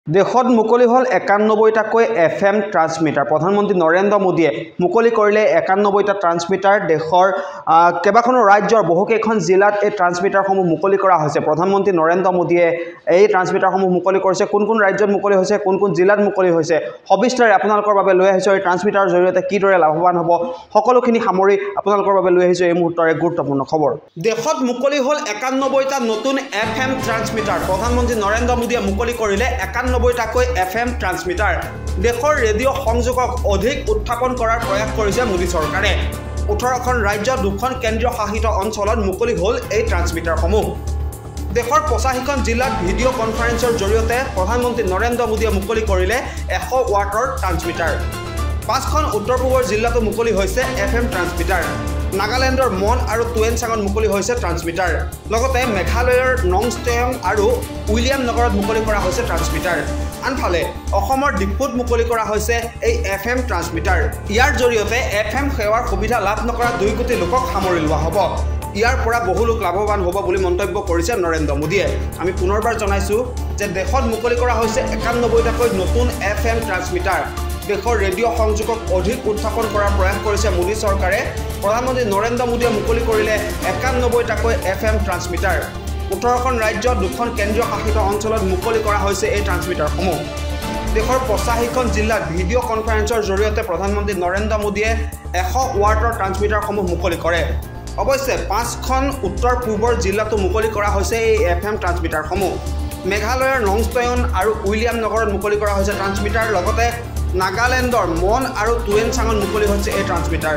দেশত মুকলি হল ৯১টাকৈ FM transmitter প্ৰধানমন্ত্ৰী নৰেন্দ্ৰ মোদীয়ে মুকলি কৰিলে ৯১টা ট্ৰান্সমিটাৰ দেশৰ কেইবাখনো ৰাজ্যৰ বহুকেইখন জিলাত এই ট্ৰান্সমিটাৰসমূহ মুকলি কৰা হৈছে প্ৰধানমন্ত্ৰী নৰেন্দ্ৰ মোদীয়ে এই ট্ৰান্সমিটাৰসমূহ মুকলি কৰিছে কোন ৰাজ্যত মুকলি হৈছে কোন জিলাত মুকলি হৈছে সবিস্তাৰে আপোনালোকৰ বাবে লৈ আহিছো এই ট্ৰান্সমিটাৰৰ জৰিয়তে কিদৰে লাভৱান হ'ব সকলোখিনি সামৰি আপোনালোকৰ বাবে লৈ আহিছো এই মুহূৰ্তৰ এক গুৰুত্বপূৰ্ণ খবৰ দেশত মুকলি হল ৯১টা নতুন এফ.এম ট্ৰান্সমিটাৰ প্ৰধানমন্ত্ৰী নৰেন্দ্ৰ মোদীয়ে মুকলি কৰিলে ৯১টাকৈ এফ.এম ট্ৰান্সমিটাৰ দেশৰ ৰেডিঅ' সংযোগক অধিক উত্থাপন কৰাৰ প্ৰয়াস কৰিছে মোদী চৰকাৰে ১৮খন ৰাজ্য ২খন কেন্দ্ৰীয় শাসিত অঞ্চলত মুকলি হ'ল এই ট্ৰান্সমিটাৰসমূহ দেশৰ ৮৫খন জিলাত ভিডিঅ' কনফাৰেন্সৰ জৰিয়তে প্ৰধানমন্ত্ৰী নৰেন্দ্ৰ মোদীয়ে মুকলি কৰিলে ১০০ ৱাটৰ ট্ৰান্সমিটাৰ ৫খন উত্তৰ পূবৰ জিলাতো মুকলি হৈছে এফ.এম ট্ৰান্সমিটাৰ নাগালেণ্ডৰ মন আৰু টুৱেনচাঙত মুকলি হৈছে ট্ৰান্সমিটাৰ লগতে মেঘালয়ৰ নংষ্টেয়ং আৰু উইলিয়াম নগৰত মুকলি কৰা হৈছে ট্ৰান্সমিটাৰ আনফালে অসমৰ ডিপুত মুকলি কৰা হৈছে এই এফ.এম ট্ৰান্সমিটাৰ ইয়াৰ জৰিয়তে এফ.এম সেৱাৰ সুবিধা লাভ নকৰা ২ কোটি লোকক সামৰি লোৱা হ'ব ইয়াৰ পৰা বহু লোক লাভৱান হ'ব বুলি মন্তব্য কৰিছে নৰেন্দ্ৰ মোদীয়ে আমি পুনৰবাৰ জনাইছো যে দেশত মুকলি কৰা হৈছে ৯১টাকৈ নতুন এফ.এম ট্ৰান্সমিটাৰ দেশৰ ৰেডিঅ' সংযোগক অধিক উত্থাপন কৰাৰ প্ৰয়াস কৰিছে মোদী চৰকাৰে প্ৰধানমন্ত্ৰী নৰেন্দ্ৰ মোদীয়ে মুকলি কৰিলে ৯১টাকৈ এফ.এম ট্ৰান্সমিটাৰ ১৮খন ৰাজ্য ২খন কেন্দ্ৰীয় শাসিত অঞ্চলত মুকলি কৰা হৈছে এই ট্ৰান্সমিটাৰসমূহ দেশৰ ৮৫খন জিলাত ভিডিঅ' কনফাৰেন্সৰ জৰিয়তে প্ৰধানমন্ত্ৰী নৰেন্দ্ৰ মোদীয়ে ১০০ ৱাটৰ ট্ৰান্সমিটাৰসমূহ মুকলি কৰে অৱশ্যে ৫খন উত্তৰ পূবৰ জিলাতো মুকলি কৰা হৈছে এই এফ.এম ট্ৰান্সমিটাৰসমূহ মেঘালয়ৰ নংষ্টেয়ন আৰু উইলিয়াম নগৰত মুকলি কৰা হৈছে ট্ৰান্সমিটাৰ লগতে নাগালেণ্ডৰ মন আৰু টুৱেনচাঙত মুকলি হৈছে এই ট্ৰান্সমিটাৰ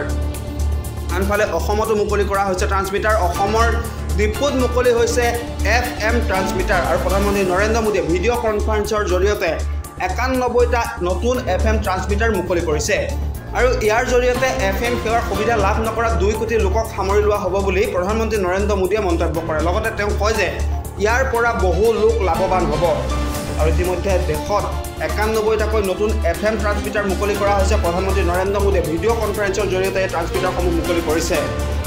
আনফালে অসমতো মুকলি কৰা হৈছে ট্ৰান্সমিটাৰ অসমৰ ডিপুত মুকলি হৈছে এফ.এম ট্ৰান্সমিটাৰ আৰু প্ৰধানমন্ত্ৰী নৰেন্দ্ৰ মোদীয়ে ভিডিঅ' কনফাৰেন্সৰ জৰিয়তে ৯১টা নতুন এফ.এম ট্ৰান্সমিটাৰ মুকলি কৰিছে আৰু ইয়াৰ জৰিয়তে এফ.এম সেৱাৰ সুবিধা লাভ নকৰা ২ কোটি লোকক সামৰি লোৱা হ'ব বুলি প্ৰধানমন্ত্ৰী নৰেন্দ্ৰ মোদীয়ে মন্তব্য কৰে লগতে তেওঁ কয় যে ইয়াৰ পৰা বহু লোক লাভৱান হ'ব আৰু ইতিমধ্যে দেশত ৯১টাকৈ নতুন এফ.এম ট্ৰান্সমিটাৰ মুকলি কৰা হৈছে প্ৰধানমন্ত্ৰী নৰেন্দ্ৰ মোদীয়ে ভিডিঅ' কনফাৰেন্সৰ জৰিয়তে এই ট্ৰান্সমিটাৰসমূহ মুকলি কৰিছে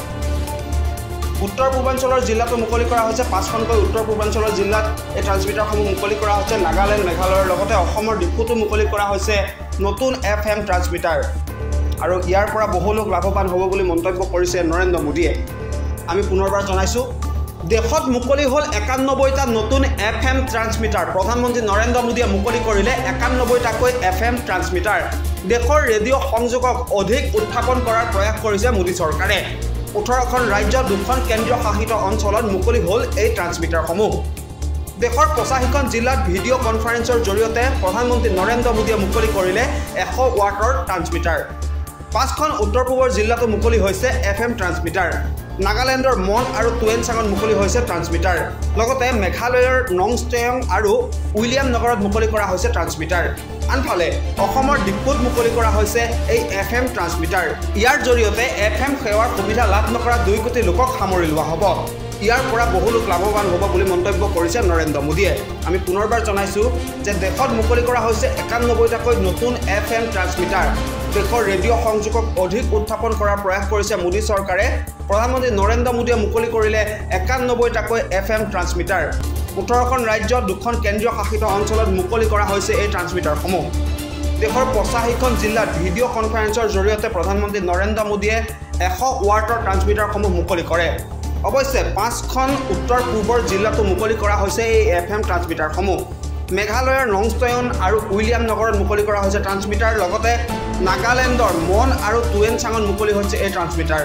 উত্তৰ পূৰ্বাঞ্চলৰ জিলাতো মুকলি কৰা হৈছে ৫খনকৈ উত্তৰ পূৰ্বাঞ্চলৰ জিলাত এই ট্ৰান্সমিটাৰসমূহ মুকলি কৰা হৈছে নাগালেণ্ড মেঘালয়ৰ লগতে অসমৰ ডিপুতো মুকলি কৰা হৈছে নতুন এফ.এম ট্ৰান্সমিটাৰ আৰু ইয়াৰ পৰা বহু লোক লাভৱান হ'ব বুলি মন্তব্য কৰিছে নৰেন্দ্ৰ মোদীয়ে আমি পুনৰবাৰ জনাইছো দেশত মুকলি হল ৯১টা নতুন এফ.এম ট্ৰান্সমিটাৰ প্ৰধানমন্ত্ৰী নৰেন্দ্ৰ মোদীয়ে মুকলি কৰিলে ৯১টাকৈ এফ.এম ট্ৰান্সমিটাৰ দেশৰ ৰেডিঅ' সংযোগক অধিক উত্থাপন কৰাৰ প্ৰয়াস কৰিছে মোদী চৰকাৰে ১৮খন ৰাজ্য ২খন কেন্দ্ৰীয় শাসিত অঞ্চলত মুকলি হ'ল এই ট্ৰান্সমিটাৰসমূহ দেশৰ ৮৫খন জিলাত ভিডিঅ' কনফাৰেন্সৰ জৰিয়তে প্ৰধানমন্ত্ৰী নৰেন্দ্ৰ মোদীয়ে মুকলি কৰিলে ১০০ ৱাটৰ ট্ৰান্সমিটাৰ ৫খন উত্তৰ পূবৰ জিলাতো মুকলি হৈছে এফ.এম ট্ৰান্সমিটাৰ নাগালেণ্ডৰ মন আৰু টুৱেনচাঙত মুকলি হৈছে ট্ৰান্সমিটাৰ লগতে মেঘালয়ৰ নংষ্টেয়ং আৰু উইলিয়াম নগৰত মুকলি কৰা হৈছে ট্ৰান্সমিটাৰ আনফালে অসমৰ ডিপুত মুকলি কৰা হৈছে এই এফ.এম ট্ৰান্সমিটাৰ ইয়াৰ জৰিয়তে এফ.এম সেৱাৰ সুবিধা লাভ নকৰা ২ কোটি লোকক সামৰি লোৱা হ'ব ইয়াৰ পৰা বহু লোক লাভৱান হ'ব বুলি মন্তব্য কৰিছে নৰেন্দ্ৰ মোদীয়ে আমি পুনৰবাৰ জনাইছো যে দেশত মুকলি কৰা হৈছে ৯১টাকৈ নতুন এফ.এম ট্ৰান্সমিটাৰ দেশৰ ৰেডিঅ' সংযোগক অধিক উত্থাপন কৰাৰ প্ৰয়াস কৰিছে মোদী চৰকাৰে প্ৰধানমন্ত্ৰী নৰেন্দ্ৰ মোদীয়ে মুকলি কৰিলে ৯১টাকৈ এফ.এম ট্ৰান্সমিটাৰ ১৮খন ৰাজ্য ২খন কেন্দ্ৰীয় শাসিত অঞ্চলত মুকলি কৰা হৈছে এই ট্ৰান্সমিটাৰসমূহ দেশৰ ৮৫খন জিলাত ভিডিঅ' কনফাৰেন্সৰ জৰিয়তে প্ৰধানমন্ত্ৰী নৰেন্দ্ৰ মোদীয়ে ১০০ ৱাটৰ ট্ৰান্সমিটাৰসমূহ মুকলি কৰে অৱশ্যে ৫খন উত্তৰ পূবৰ জিলাতো মুকলি কৰা হৈছে এই এফ.এম ট্ৰান্সমিটাৰসমূহ মেঘালয়ৰ নংষ্টেয়ন আৰু উইলিয়াম নগৰত মুকলি কৰা হৈছে ট্ৰান্সমিটাৰ লগতে নাগালেণ্ডৰ মন আৰু টুৱেনচাঙত মুকলি হৈছে এই ট্ৰান্সমিটাৰ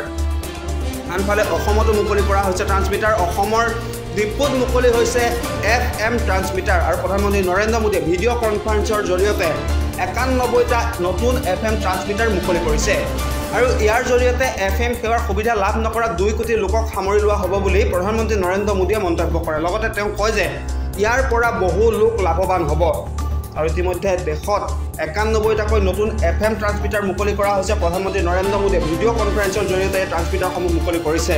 আনফালে অসমতো মুকলি কৰা হৈছে ট্ৰান্সমিটাৰ অসমৰ ডিপুত মুকলি হৈছে এফ.এম ট্ৰান্সমিটাৰ আৰু প্ৰধানমন্ত্ৰী নৰেন্দ্ৰ মোদীয়ে ভিডিঅ' কনফাৰেন্সৰ জৰিয়তে ৯১টা নতুন এফ.এম ট্ৰান্সমিটাৰ মুকলি কৰিছে আৰু ইয়াৰ জৰিয়তে এফ.এম সেৱাৰ সুবিধা লাভ নকৰা ২ কোটি লোকক সামৰি লোৱা হ'ব বুলি প্ৰধানমন্ত্ৰী নৰেন্দ্ৰ মোদীয়ে মন্তব্য কৰে লগতে তেওঁ কয় যে ইয়াৰ পৰা বহু লোক লাভৱান হ'ব আৰু ইতিমধ্যে দেশত ৯১টাকৈ নতুন এফ.এম ট্ৰান্সমিটাৰ মুকলি কৰা হৈছে প্ৰধানমন্ত্ৰী নৰেন্দ্ৰ মোদীয়ে ভিডিঅ' কনফাৰেন্সৰ জৰিয়তে এই ট্ৰান্সমিটাৰসমূহ মুকলি কৰিছে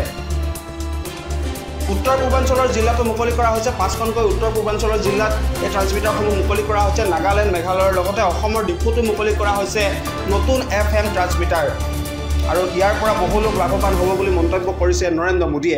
উত্তৰ পূৰ্বাঞ্চলৰ জিলাতো মুকলি কৰা হৈছে ৫খনকৈ উত্তৰ পূৰ্বাঞ্চলৰ জিলাত এই ট্ৰান্সমিটাৰসমূহ মুকলি কৰা হৈছে নাগালেণ্ড মেঘালয়ৰ লগতে অসমৰ ডিপুতো মুকলি কৰা হৈছে নতুন এফ.এম ট্ৰান্সমিটাৰ আৰু ইয়াৰ পৰা বহু লোক লাভৱান হ'ব বুলি মন্তব্য কৰিছে নৰেন্দ্ৰ মোদীয়ে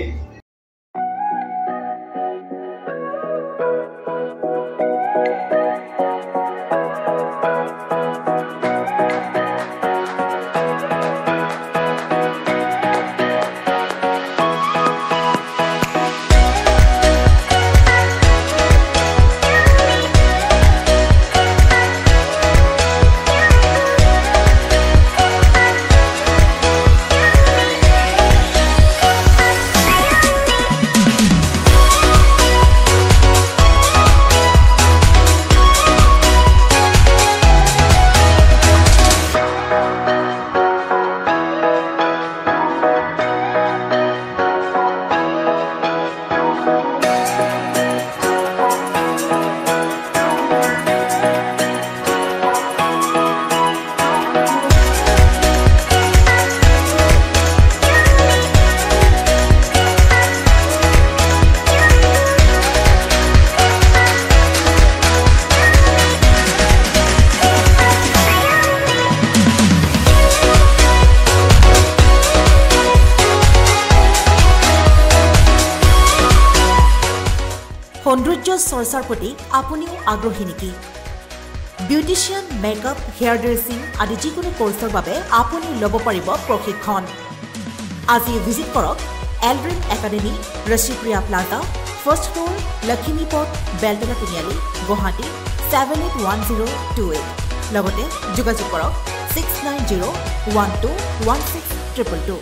সৌন্দৰ্য চৰ্চাৰ প্ৰতি আপুনিও আগ্ৰহী নেকি? বিউটিচিয়ান, মেকআপ, হেয়াৰ ড্ৰেছিং আদি যিকোনো কোৰ্চৰ বাবে আপুনি ল'ব পাৰিব প্ৰশিক্ষণ। আজি ভিজিট কৰক Aldrin academy, Rashipriya plaza, first floor, Lakhimipath, Beltola তিনিআলি, গুৱাহাটী 781028। লগতে যোগাযোগ কৰক 6901216222।